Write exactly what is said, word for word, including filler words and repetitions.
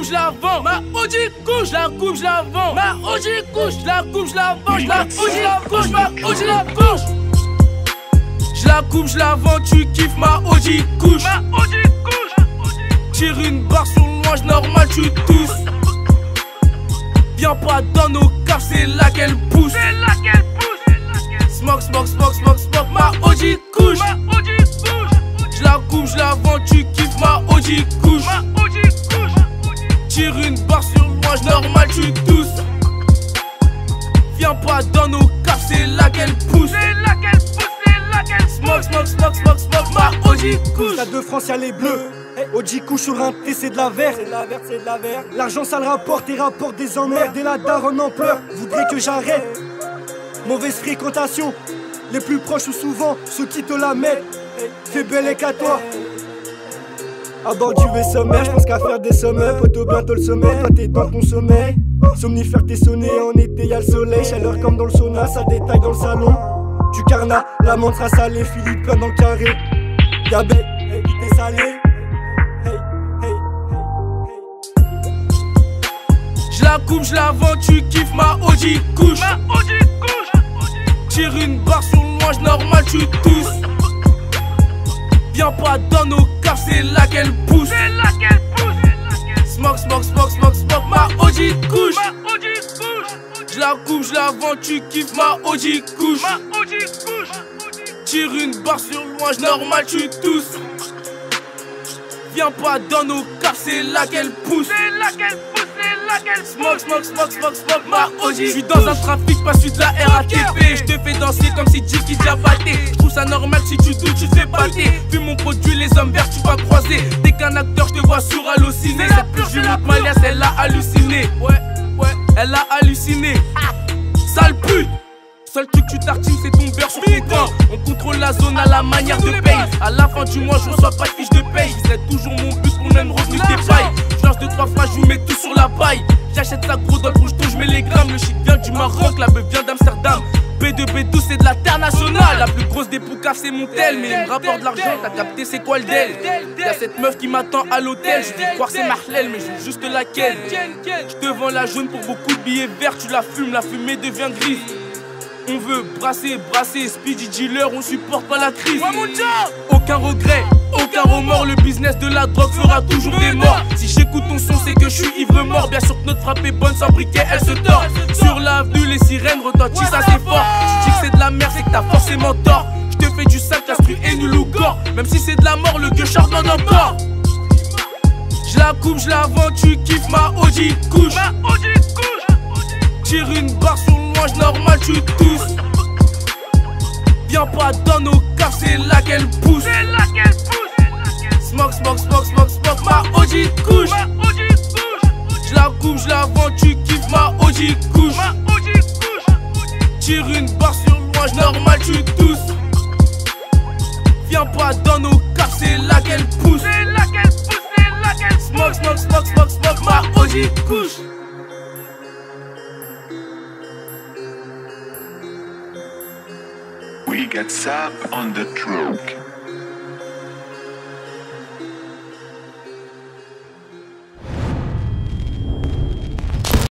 coupe, je la vends. Ma Audi couche, je la coupe, je la vends. Ma Audi couche, je la coupe, je la vends. Je la couche, je la couche, ma Audi la couche. Je la coupe, je la vends, tu kiffes ma Audi couche. Ma Audi couche. Tire une barre sur le loin, normal, tu tousses. Viens pas dans nos caves, c'est là qu'elle pousse. C'est là qu'elle pousse. Smoke, smoke, smoke, smoke, smoke, ma Audi couche. Ma Audi couche. Je la coupe, je la vends, tu kiffes ma Audi couche. Ma Audi couche. Tire une barre sur le loin, normal, tu tousses. Viens pas dans nos caves, c'est là qu'elle pousse. C'est là qu'elle pousse. Smoke, smoke, smoke, smoke, smoke, ma Audi couche. Stade de France, y'a les bleus. Hey, Audi couche sur un T, c'est de la verte. C'est de la verte, c'est de la verte. L'argent, ça le rapporte et rapporte des emmerdes. Et la daronne en pleurs, voudrait que j'arrête. Mauvaise fréquentation. Les plus proches ou souvent ceux qui te la mettent. Fais belle qu'à toi. À bord du sommet, j'pense qu'à faire des sommets. Poto bientôt le sommet, toi t'es dans ton sommeil. Somnifère t'es sonné, en été y'a le soleil. Chaleur comme dans le sauna, ça détaille dans le salon. Du carnat, la menthe sera salée, Philippe plein dans le carré. Diabète, hey, t'es salé. Hey, hey, hey, hey. Je la coupe, je la vends, tu kiffes ma Audi couche. Ma Audi couche. Tire une barre sur le loin, normal, tu tousses. Viens pas dans nos caves, c'est là qu'elle pousse. C'est là qu'elle pousse. Smoke, smoke, smoke, smoke, smoke, ma Audi couche. Ma Audi couche. Je la coupe, je la vends, tu kiffes ma Audi couche. Ma Audi couche. Tire une barre sur le loin, normal, tu tousses. Viens pas dans nos caves, c'est là qu'elle pousse. C'est là qu'elle pousse, c'est là qu'elle smoke, smoke, smoke, smoke, smoke, ma Audi. Je suis dans un trafic, pas celui de la R A T P. Je te fais danser comme si Jiki Diabaté. Je trouve ça normal, si tu doutes, tu te fais pâter. Vu mon produit, les hommes verts, tu vas croiser. Dès qu'un acteur, je te vois sur Allociné. Cette plus Juliette Malias, elle a halluciné. Ouais, ouais, elle a halluciné. Sale pute. Seul truc tu tartines c'est ton beurre sur ton pain. On contrôle la zone à la manière de paye. À la fin du mois je reçois pas de fiche de paye. C'est toujours mon but pour même revenu des pailles. Je lance deux trois phrases, je vous mets tout sur la paille. J'achète ça gros dans le rouge, je mets les grammes. Le shit vient du Maroc, la beuh vient d'Amsterdam. B deux B douze c'est de l'international. La plus grosse des poucaves c'est mon tel. Mais il me rapporte de l'argent, t'as capté c'est quoi le del. Y'a cette meuf qui m'attend à l'hôtel. Je dis croire c'est Marlel mais je joue juste laquelle. Je te vends la jaune pour beaucoup de billets verts. Tu la fumes, la fumée devient grise. On veut brasser, brasser, speedy dealer, on supporte pas la crise. Aucun regret, aucun remords, le business de la drogue fera toujours des morts. Si j'écoute ton son, c'est que je suis ivre mort. Bien sûr que notre frappe est bonne, sans briquet, elle se tord. Sur l'avenue, les sirènes retentissent assez fort. Tu dis que c'est de la merde, c'est que t'as forcément tort. Je te fais du sac, l'instru est nul ou gore. Même si c'est de la mort, le gueux charbonne encore. Je la coupe, je la vends, tu kiffes ma Audi couche. Ma Audi couche. Tire une barre sur le loin, normal, tu tousses. Viens pas dans nos caves, c'est là qu'elle pousse. C'est là qu'elle pousse. Smoke, smoke, smoke, smoke, smoke, ma Audi couche. Ma Audi couche. Je la coupe, je la vends, tu kiffes ma Audi couche. Ma Audi couche. Tire une barre sur le loin, normal, tu tousses. Viens pas dans nos caves, c'est là qu'elle pousse. C'est là qu'elle pousse, c'est là qu'elle smoke, smoke, smoke, smoke, smoke, ma Audi couche. We get Sap on the track.